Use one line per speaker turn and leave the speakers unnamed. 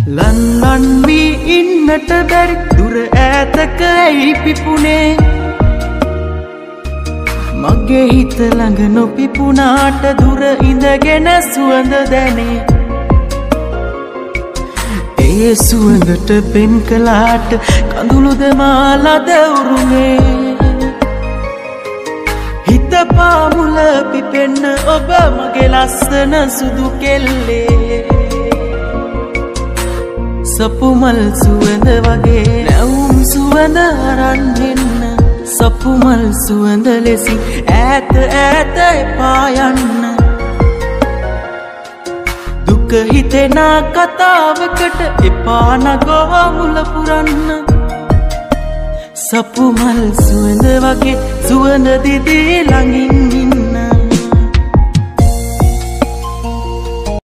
ලන්වන් වී ඉන්නට බැරි දුර ඈතක ඇයි පිපුණේ මගේ හිත ළඟ නොපිපුණාට දුර ඉඳගෙන සුවඳ දැනේ ඒ සුවඳට පෙන් කළාට කඳුළුද මාලද උරුමේ හිත පාමුල පිපෙන්න ඔබ මගේ ලස්සන සුදු කෙල්ලේ සපුමල් සුවඳ වගේ නැවුම් සුවඳ අරන් එන්න සපුමල් සුවඳ ලෙසින් ඈත ඈත එපා යන්න දුක හිතෙන කතාවකට එපා නගෝ මුල පුරන්න සපුමල් සුවඳ වගේ සුවඳ දිදී ළඟින්